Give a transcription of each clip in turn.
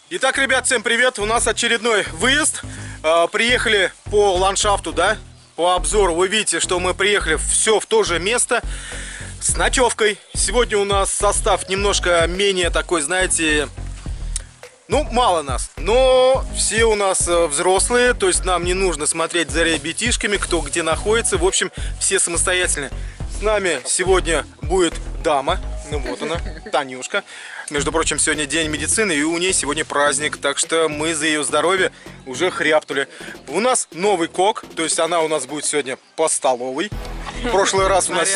Итак, ребят, всем привет! У нас очередной выезд. Приехали по ландшафту, да? По обзору. Вы видите, что мы приехали все в то же место с ночевкой. Сегодня у нас состав немножко менее такой, знаете, ну, мало нас. Но все у нас взрослые, то есть нам не нужно смотреть за ребятишками, кто где находится. В общем, все самостоятельные. С нами сегодня будет дама. Ну вот она, Танюшка. Между прочим, сегодня день медицины, и у ней сегодня праздник. Так что мы за ее здоровье уже хряпнули. У нас новый кок, то есть она у нас будет сегодня по столовой. В прошлый раз у нас...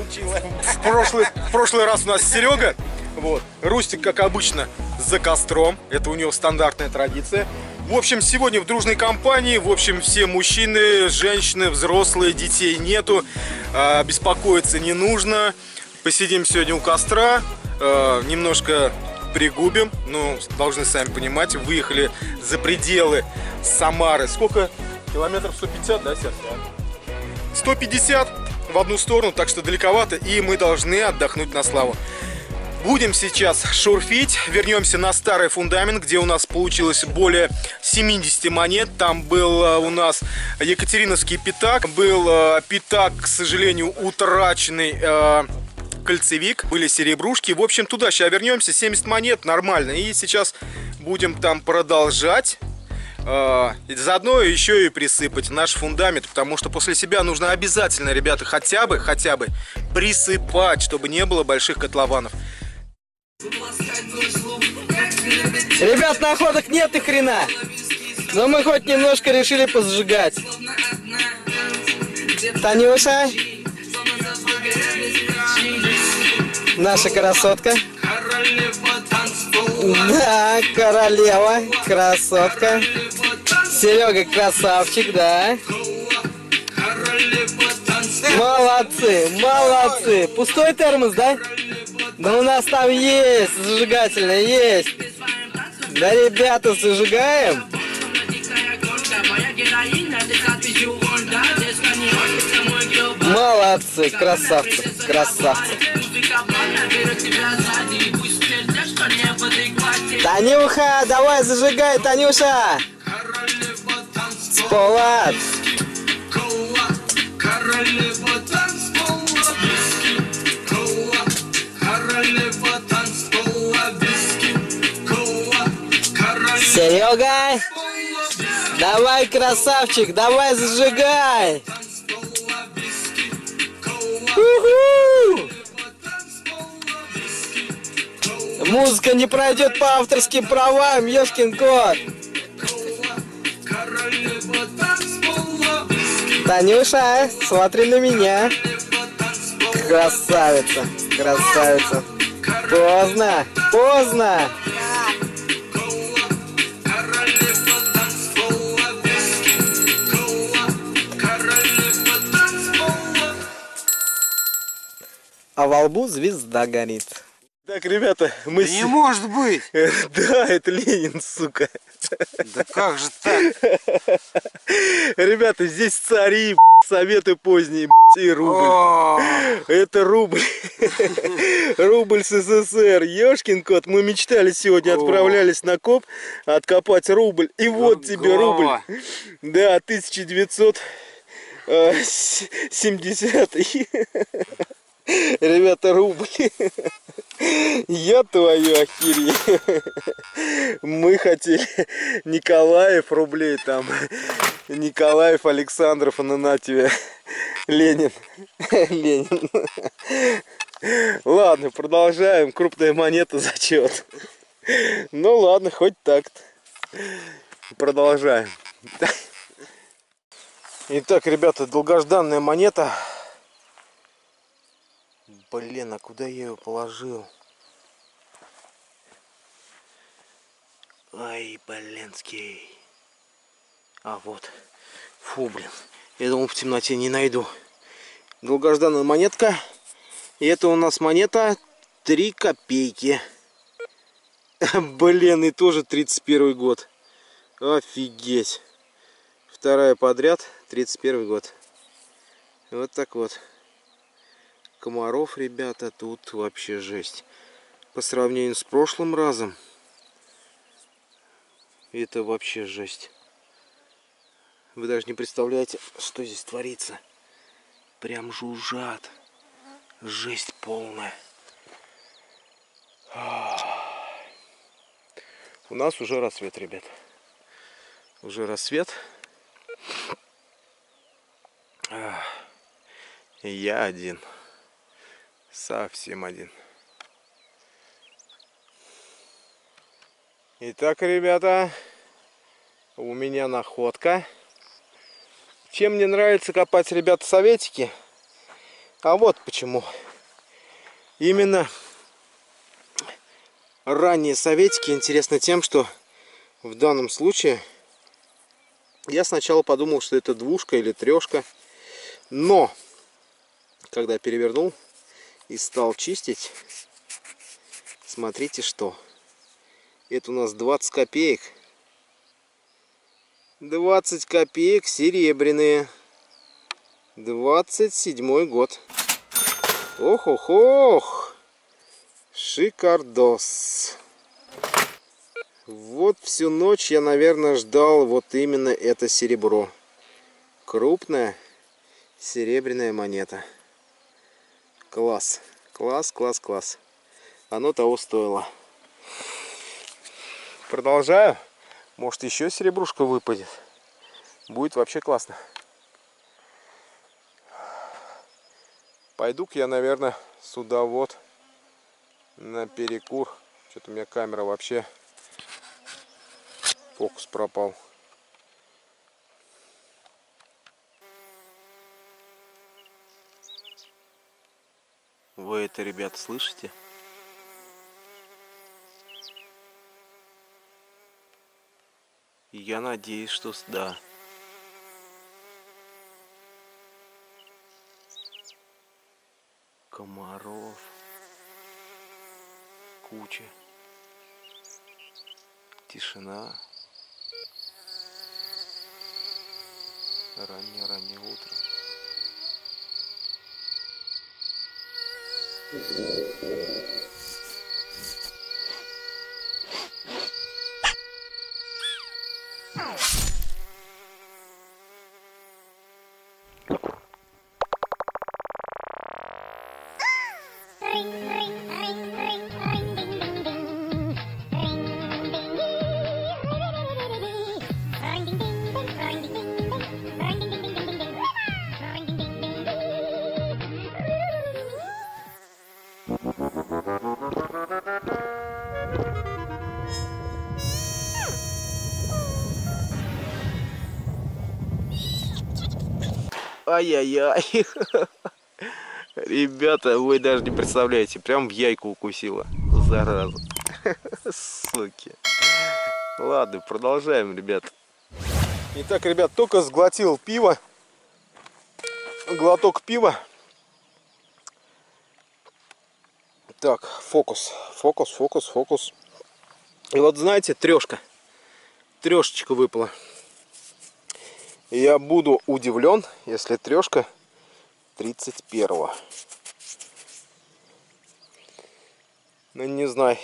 В прошлый раз у нас Серега. Вот. Рустик, как обычно, за костром. Это у него стандартная традиция. В общем, сегодня в дружной компании. В общем, все мужчины, женщины, взрослые, детей нету. Беспокоиться не нужно. Посидим сегодня у костра, немножко пригубим. Ну, должны сами понимать, выехали за пределы Самары. Сколько? Километров 150, да, Серж? 150 в одну сторону, так что далековато, и мы должны отдохнуть на славу. Будем сейчас шурфить, вернемся на старый фундамент, где у нас получилось более 70 монет. Там был у нас Екатериновский пятак, был пятак, к сожалению, утраченный, кольцевик, были серебрушки. В общем, туда сейчас вернемся, 70 монет, нормально. И сейчас будем там продолжать. Заодно еще и присыпать наш фундамент, потому что после себя нужно обязательно, ребята, хотя бы присыпать, чтобы не было больших котлованов. Ребят, находок нет и хрена, но мы хоть немножко решили позажигать. Танюша, наша красотка. Да, королева, красотка. Серега красавчик, да. Молодцы, молодцы. Пустой термос, да? Да у нас там есть зажигательное, есть. Да, ребята, зажигаем. Молодцы, красавцы, красавцы. Танюха, давай зажигай, Танюша. Сполад. Серега, давай, красавчик, давай зажигай. У-ху! Музыка не пройдет по авторским правам, ёшкин кот. Танюша, смотри на меня. Красавица, красавица. Поздно, поздно. А во лбу звезда горит. Так, ребята, мы... Не может быть! Да, это Ленин, сука. Да как же так? Ребята, здесь цари, советы поздние, и рубль. Это рубль. Рубль СССР. Ёшкин кот, мы мечтали сегодня, отправлялись на коп, откопать рубль. И вот тебе рубль. Да, 1970. Ребята, рубль. Я твою охереть. Мы хотели Николаев рублей там. Николаев, Александров, Ананатьев, Ленин. Ленин. Ладно, продолжаем. Крупная монета, зачет. Ну ладно, хоть так-то. Продолжаем. Итак, ребята, долгожданная монета. Блин, а куда я ее положил? Ай, блинский. А вот. Фу, блин. Я думал, в темноте не найду. Долгожданная монетка. И это у нас монета 3 копейки. Блин, и тоже 31 год. Офигеть. Вторая подряд, 31 год. Вот так вот. Комаров, ребята, тут вообще жесть. По сравнению с прошлым разом, Это вообще жесть. Вы даже не представляете, что здесь творится. Прям жужжат. Жесть полная. У нас уже рассвет, ребят. Уже рассвет. И я один. Совсем один. Итак, ребята, у меня находка. Чем мне нравится копать, ребята, советики? А вот почему. Именно ранние советики интересны тем, что в данном случае я сначала подумал, что это двушка или трешка. Но, когда перевернул и стал чистить, смотрите что. Это у нас 20 копеек. 20 копеек серебряные. 27-й год. Ох-ох-ох. Шикардос. Вот всю ночь я, наверное, ждал вот именно это серебро. Крупная серебряная монета. Класс. Класс, класс, класс. Оно того стоило. Продолжаю. Может, еще серебрушка выпадет. Будет вообще классно. Пойду-ка я, наверное, сюда вот на перекур. Что-то у меня камера вообще... Фокус пропал. Вы это, ребята, слышите? Я надеюсь, что да. Комаров. Куча. Тишина. Раннее утро. Ай-яй-яй. Ребята, вы даже не представляете, прям в яйку укусила. Зараза. Суки. Ладно, продолжаем, ребят. Итак, ребят, только сглотил пиво. Глоток пива. Так, фокус. Фокус, фокус, фокус. И вот знаете, трешка. Трешечка выпала. Я буду удивлен, если трешка 31-го. Ну, не знаю.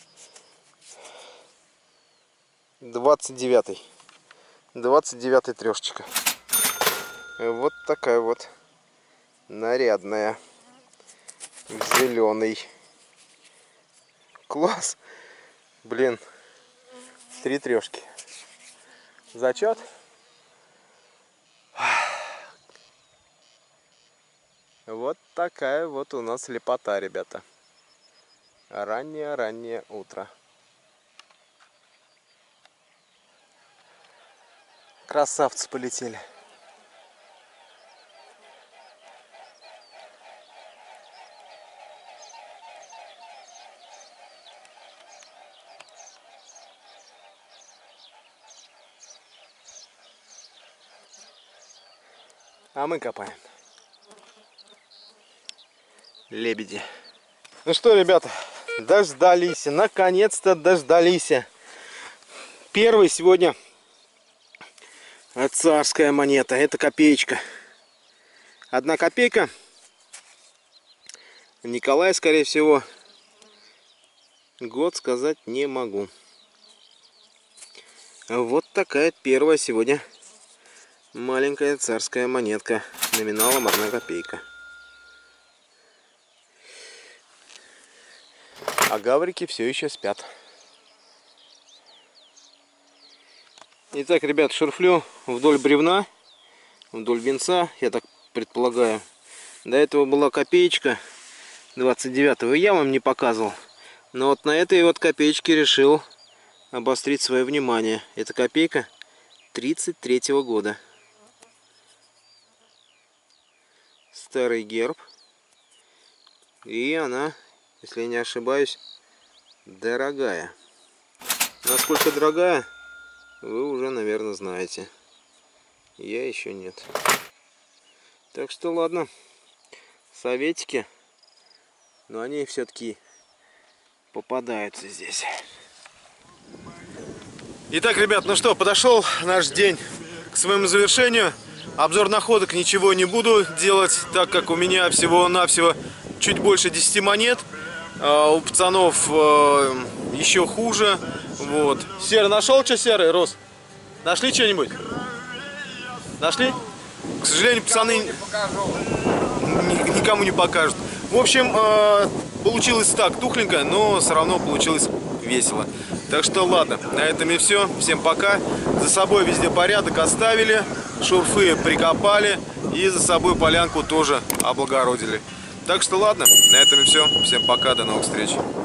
29-й. 29-й трешечка. Вот такая вот нарядная. Зеленый. Класс. Блин. 3 трешки. Зачет. Вот такая вот у нас лепота, ребята. Раннее утро. Красавцы полетели. А мы копаем. Лебеди. Ну что, ребята, дождались. Наконец-то дождались. Первый сегодня царская монета. Это копеечка. 1 копейка. Николай, скорее всего. Год сказать не могу. Вот такая первая сегодня маленькая царская монетка номиналом 1 копейка. А гаврики все еще спят. Итак, ребят, шурфлю вдоль бревна, вдоль венца, я так предполагаю. До этого была копеечка 29-го, я вам не показывал. Но вот на этой вот копеечке решил обострить свое внимание. Это копейка 33-го года. Старый герб. И она, если я не ошибаюсь, дорогая. Насколько дорогая, вы уже, наверное, знаете. Я еще нет. Так что ладно. Советики. Но они все-таки попадаются здесь. Итак, ребят, ну что, подошел наш день к своему завершению. Обзор находок ничего не буду делать, так как у меня всего-навсего чуть больше 10 монет. У пацанов еще хуже. Вот. Серый нашел что, Серый, Рос? Нашли что-нибудь? Нашли? К сожалению, пацаны никому не покажут. В общем, получилось так тухленько, но все равно получилось весело. Так что ладно, на этом и все. Всем пока. За собой везде порядок оставили, шурфы прикопали и за собой полянку тоже облагородили. Так что ладно, на этом и все. Всем пока, до новых встреч.